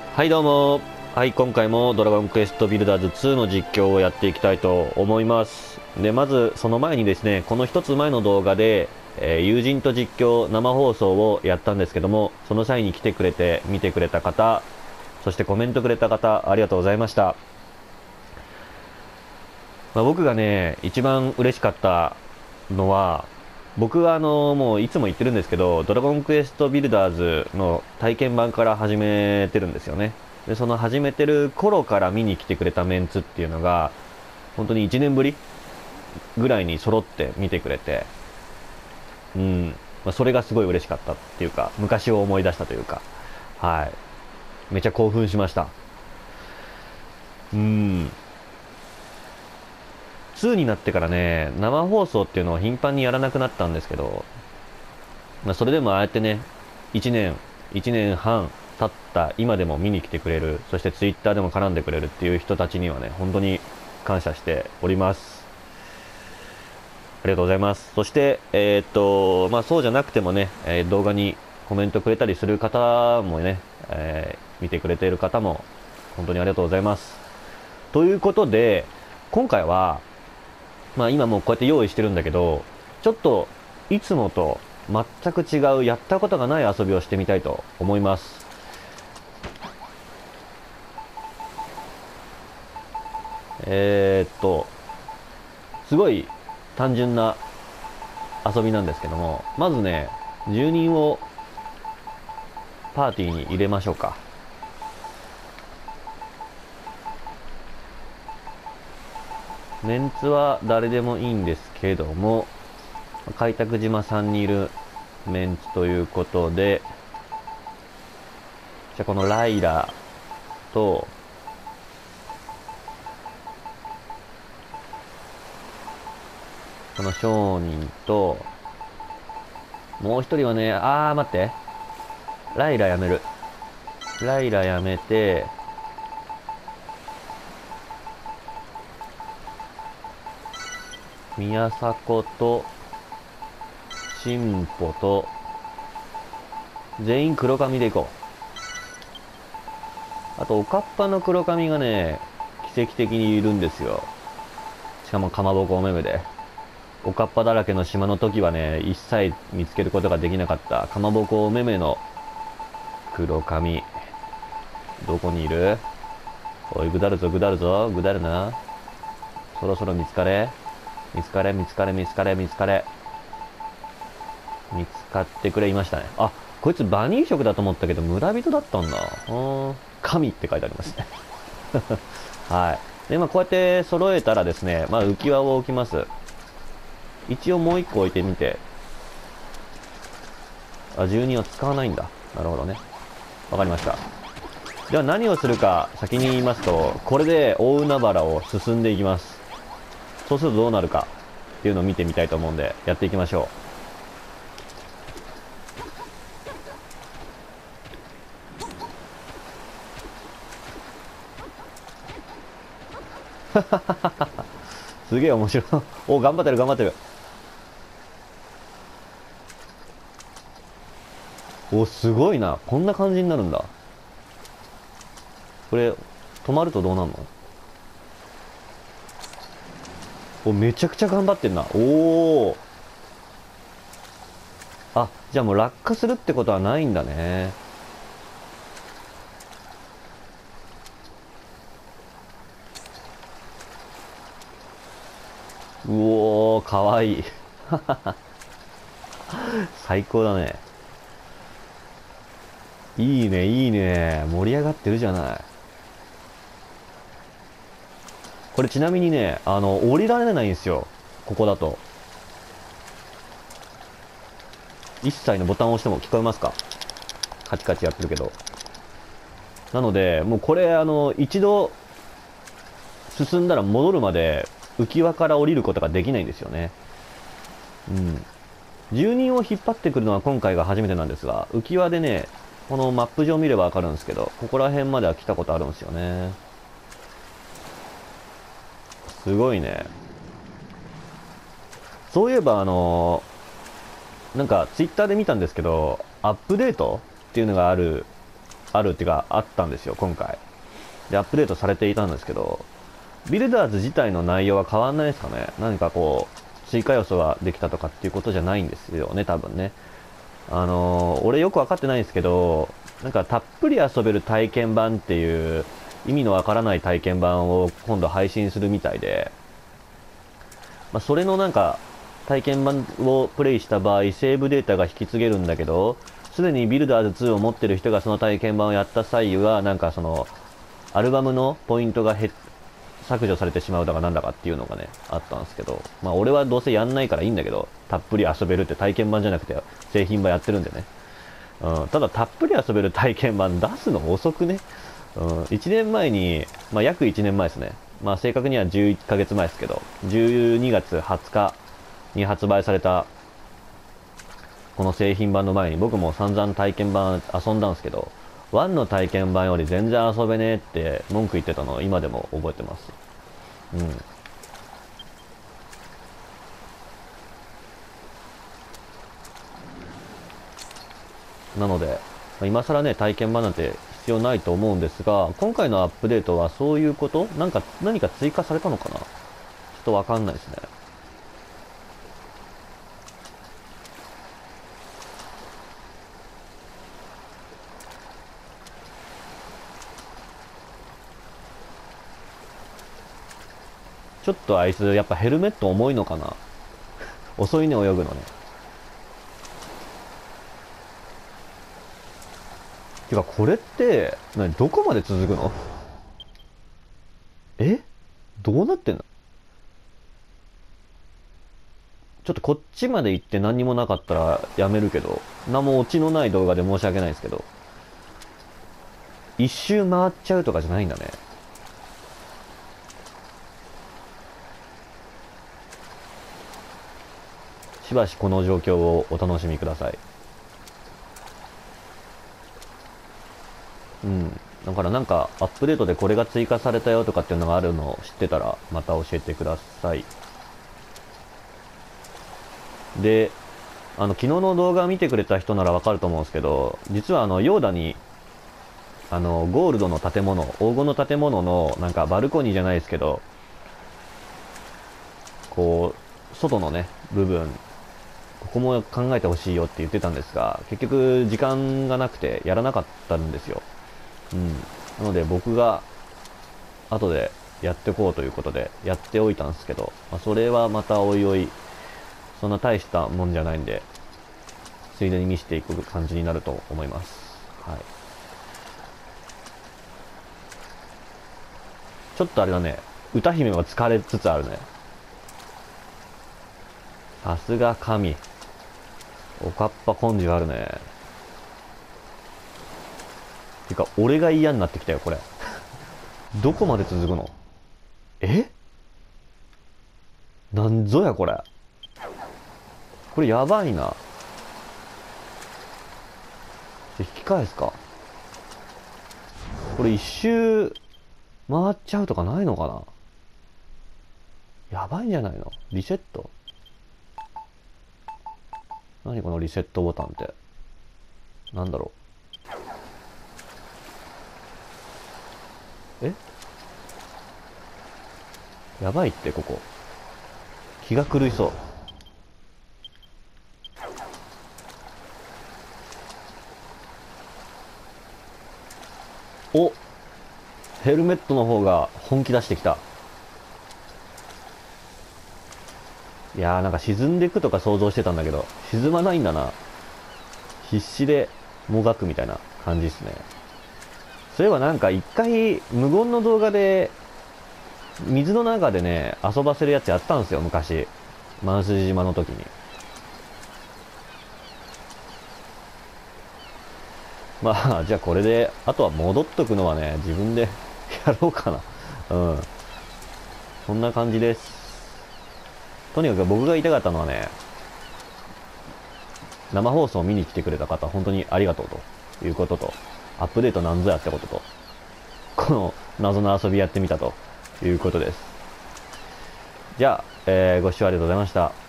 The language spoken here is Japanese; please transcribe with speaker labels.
Speaker 1: はいどうも。はい、今回もドラゴンクエストビルダーズ2の実況をやっていきたいと思います。で、まずその前にですね、この一つ前の動画で、友人と実況生放送をやったんですけども、その際に来てくれて見てくれた方、そしてコメントくれた方、ありがとうございました。僕がね、一番嬉しかったのは、僕はもういつも言ってるんですけど、ドラゴンクエストビルダーズの体験版から始めてるんですよね。で、その始めてる頃から見に来てくれたメンツっていうのが、本当に1年ぶりぐらいに揃って見てくれて、うん、それがすごい嬉しかったっていうか、昔を思い出したというか、はい。めちゃ興奮しました。うん。2になってからね、生放送っていうのを頻繁にやらなくなったんですけど、それでもああやってね、1年半経った今でも見に来てくれる、そしてツイッターでも絡んでくれるっていう人たちにはね、本当に感謝しております。ありがとうございます。そして、そうじゃなくてもね、動画にコメントくれたりする方もね、見てくれている方も本当にありがとうございます。ということで、今回は、今もうこうやって用意してるんだけど、ちょっといつもと全く違うやったことがない遊びをしてみたいと思います。すごい単純な遊びなんですけども、まずね、住人をパーティーに入れましょうか。メンツは誰でもいいんですけども、開拓島さんにいるメンツということで、じゃあこのライラと、この商人と、もう一人はね、待って。ライラやめる。ライラやめて、宮迫と、進歩と、全員黒髪でいこう。あと、おかっぱの黒髪がね、奇跡的にいるんですよ。しかもかまぼこおめめで。おかっぱだらけの島の時はね、一切見つけることができなかったかまぼこおめめの黒髪。どこにいる？おい、ぐだるぞ、ぐだるぞ、ぐだるな。そろそろ見つかれ。見つかれ、見つかれ、見つかれ、見つかれ。見つかってくれ、いましたね。あ、こいつバニー色だと思ったけど村人だったんだ。神って書いてありますね。はい。で、こうやって揃えたらですね、浮き輪を置きます。一応もう一個置いてみて。12は使わないんだ。なるほどね。わかりました。では何をするか先に言いますと、これで大海原を進んでいきます。そうするとどうなるかっていうのを見てみたいと思うんで、やっていきましょう。すげえ面白い。お、頑張ってる頑張ってる。お、すごいな。こんな感じになるんだ。これ、止まるとどうなるの？お、めちゃくちゃ頑張ってんな。おー。じゃあもう落下するってことはないんだね。うおー、かわいい。最高だね。いいね、いいね。盛り上がってるじゃない。これちなみにね、降りられないんですよ。ここだと。一切のボタンを押しても聞こえますか？カチカチやってるけど。なので、もうこれ、一度進んだら戻るまで浮き輪から降りることができないんですよね。うん。住人を引っ張ってくるのは今回が初めてなんですが、浮き輪でね、このマップ上見ればわかるんですけど、ここら辺までは来たことあるんですよね。すごいね。そういえばなんかツイッターで見たんですけど、アップデートっていうのがあるあるっていうか、あったんですよ、今回。で、アップデートされていたんですけど、ビルダーズ自体の内容は変わんないですかね。何かこう、追加要素ができたとかっていうことじゃないんですよね、多分ね。俺よくわかってないんですけど、なんかたっぷり遊べる体験版っていう意味のわからない体験版を今度配信するみたいで、まあ、それのなんか体験版をプレイした場合、セーブデータが引き継げるんだけど、すでにビルダーズ2を持ってる人がその体験版をやった際は、なんかその、アルバムのポイントが削除されてしまうだかなんだかっていうのがね、あったんですけど、まあ俺はどうせやんないからいいんだけど、たっぷり遊べるって体験版じゃなくて製品版やってるんでね。うん、ただたっぷり遊べる体験版出すの遅くね。うん、1年前に、まあ約1年前ですね。まあ正確には11ヶ月前ですけど、12月20日に発売されたこの製品版の前に僕も散々体験版遊んだんですけど、1の体験版より全然遊べねえって文句言ってたのを今でも覚えてます。うん。なので、今更ね、体験版なんて必要ないと思うんですが、今回のアップデートはそういうこと何か追加されたのかな、ちょっとわかんないですね。ちょっとあいつ、やっぱヘルメット重いのかな。遅いね、泳ぐのね。てか、これって、どこまで続くの？え、どうなってんの？ちょっとこっちまで行って何にもなかったらやめるけど、何もオチのない動画で申し訳ないですけど、一周回っちゃうとかじゃないんだね。しばしこの状況をお楽しみください。うん。だからなんかアップデートでこれが追加されたよとかっていうのがあるのを知ってたらまた教えてください。で、昨日の動画を見てくれた人ならわかると思うんですけど、実はヨーダに、ゴールドの建物、黄金の建物のなんかバルコニーじゃないですけど、こう、外のね、部分、ここも考えてほしいよって言ってたんですが、結局時間がなくてやらなかったんですよ。うん。なので僕が後でやってこうということでやっておいたんですけど、まあ、それはまたおいおい、そんな大したもんじゃないんで、ついでに見せていく感じになると思います。はい。ちょっとあれだね、歌姫は疲れつつあるね。さすが神。おかっぱ根性あるね。てか、俺が嫌になってきたよ、これ。どこまで続くの？え、なんぞや、これ。これやばいな。引き返すか。これ一周回っちゃうとかないのかな。やばいんじゃないの？リセット？何このリセットボタンって。なんだろう。やばいって、ここ。気が狂いそう。お、ヘルメットの方が本気出してきた。いやー、なんか沈んでいくとか想像してたんだけど、沈まないんだな。必死でもがくみたいな感じですね。そういえばなんか一回無言の動画で水の中でね、遊ばせるやつやったんですよ、昔。マウス島の時に。まあ、じゃあこれで、あとは戻っとくのはね、自分でやろうかな。うん。そんな感じです。とにかく僕が言いたかったのはね、生放送を見に来てくれた方、本当にありがとうということと、アップデートなんぞやってことと、この謎の遊びやってみたということです。じゃあ、ご視聴ありがとうございました。